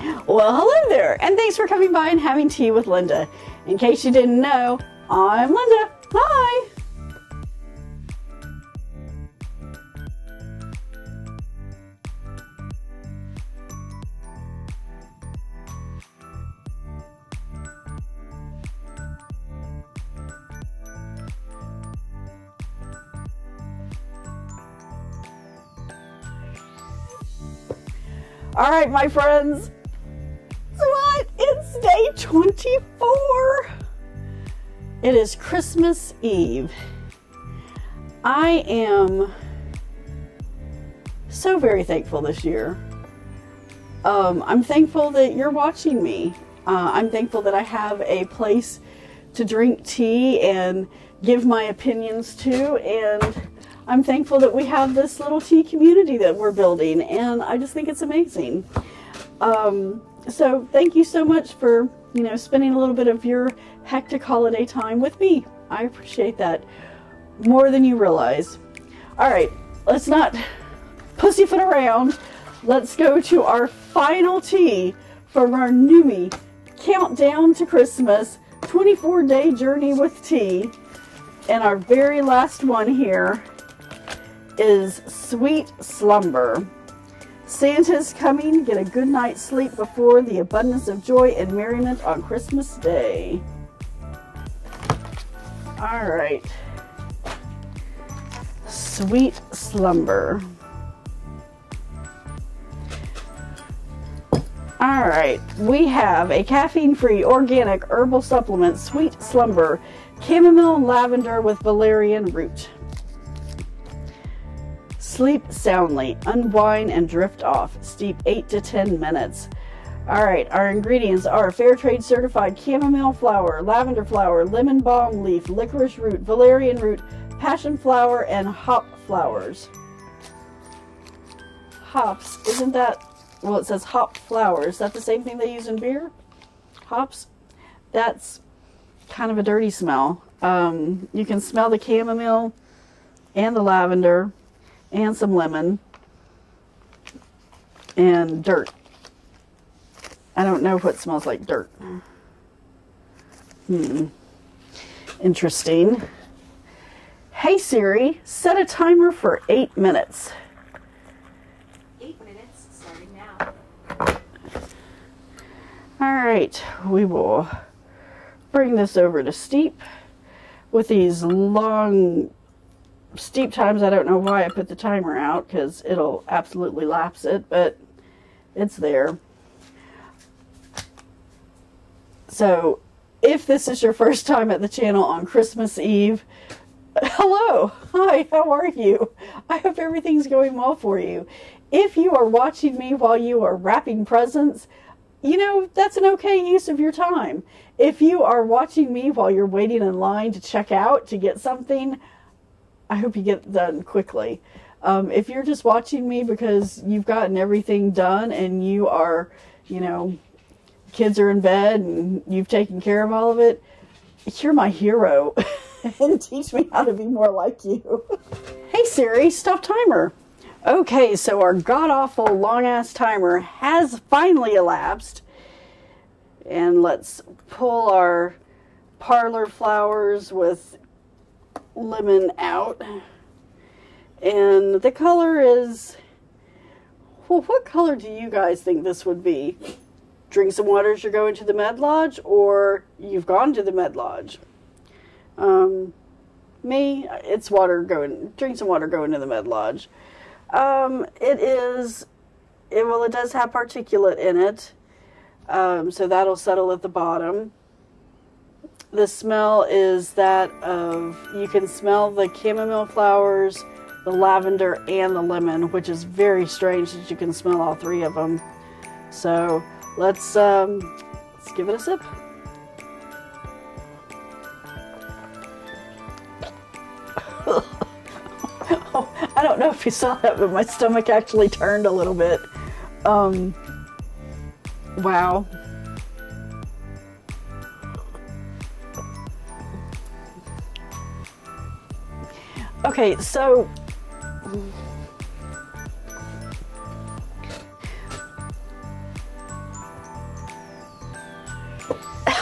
Well, hello there, and thanks for coming by and having tea with Linda. In case you didn't know, I'm Linda. Hi! All right, my friends. What? It's day 24. It is Christmas Eve. I am so very thankful this year. I'm thankful that you're watching me. I'm thankful that I have a place to drink tea and give my opinions to, and I'm thankful that we have this little tea community that we're building, and I just think it's amazing. So thank you so much for, spending a little bit of your hectic holiday time with me. I appreciate that more than you realize. All right, let's not pussyfoot around. Let's go to our final tea from our Numi Countdown to Christmas 24-day journey with tea. And our very last one here is Sweet Slumber. Santa's coming, get a good night's sleep before the abundance of joy and merriment on Christmas Day. All right. Sweet Slumber. All right, we have a caffeine-free organic herbal supplement, Sweet Slumber, chamomile and lavender with valerian root. Sleep soundly, unwind and drift off. Steep 8 to 10 minutes. All right, our ingredients are fair trade certified chamomile flower, lavender flower, lemon balm leaf, licorice root, valerian root, passion flower, and hop flowers. Hops, isn't that, well, it says hop flower. Is that the same thing they use in beer? Hops? That's kind of a dirty smell. You can smell the chamomile and the lavender and some lemon and dirt. I don't know what smells like dirt. Interesting. Hey Siri, set a timer for 8 minutes. 8 minutes starting now. All right, we will bring this over to steep. With these long steep times, I don't know why I put the timer out, because it'll absolutely lapse it, but it's there. So if this is your first time at the channel on Christmas Eve, hello, hi, how are you? I hope everything's going well for you. If you are watching me while you are wrapping presents, that's an okay use of your time. If you are watching me while you're waiting in line to check out to get something, I hope you get it done quickly. If you're just watching me because you've gotten everything done and you are, kids are in bed and you've taken care of all of it, you're my hero. And teach me how to be more like you. Hey Siri, stop timer. Okay, so our god-awful long-ass timer has finally elapsed. And let's pull our parlor flowers with lemon out. And the color is, well, what color do you guys think this would be? Drink some water as you're going to the Med Lodge, or you've gone to the Med Lodge? Me, it's water going, drink some water going to the Med Lodge. It does have particulate in it, so that'll settle at the bottom. The smell is that of, you can smell the chamomile flowers, the lavender, and the lemon, which is very strange that you can smell all three of them. So let's give it a sip. I don't know if you saw that, but my stomach actually turned a little bit. Wow. Okay, so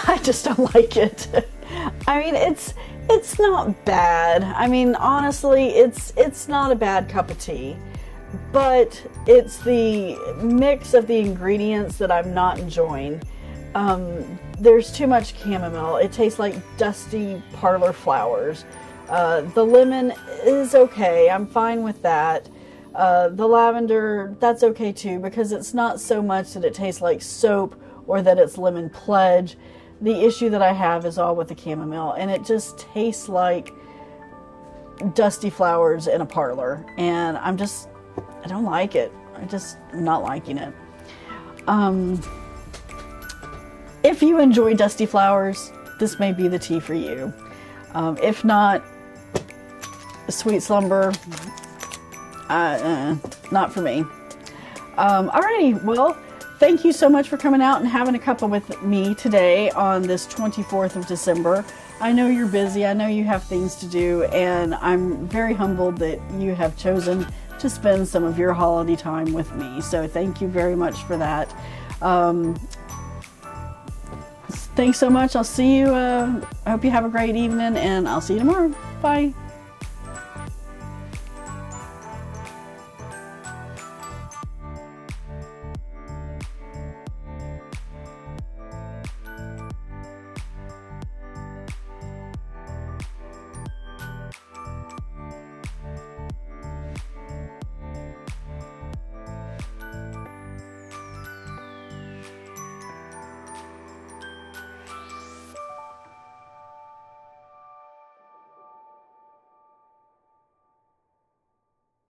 I just don't like it. I mean, it's not bad. I mean, honestly, it's not a bad cup of tea, but it's the mix of the ingredients that I'm not enjoying. There's too much chamomile. It tastes like dusty parlor flowers. The lemon is okay. I'm fine with that. The lavender, that's okay too, because it's not so much that it tastes like soap or that it's lemon pledge. The issue that I have is all with the chamomile, and it just tastes like dusty flowers in a parlor, and I don't like it. I'm not liking it. If you enjoy dusty flowers, this may be the tea for you. If not, Sweet Slumber, not for me. Alrighty, well, thank you so much for coming out and having a cuppa with me today on this 24th of December. I know you're busy, I know you have things to do, and I'm very humbled that you have chosen to spend some of your holiday time with me. So thank you very much for that. Thanks so much. I'll see you. I hope you have a great evening, and I'll see you tomorrow. Bye.